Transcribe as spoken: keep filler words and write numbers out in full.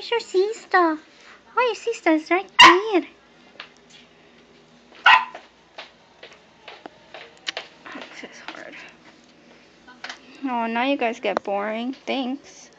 Where's your sister? Oh, your sister's right there. Oh, this is hard. Oh, now you guys get boring. Thanks.